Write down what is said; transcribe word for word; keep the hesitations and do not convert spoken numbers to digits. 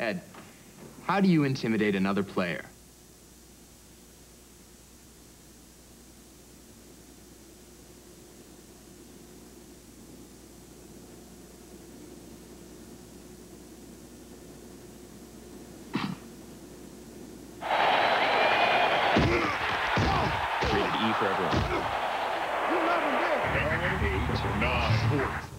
Ed, how do you intimidate another player? Rated E for everyone. Eight, nine.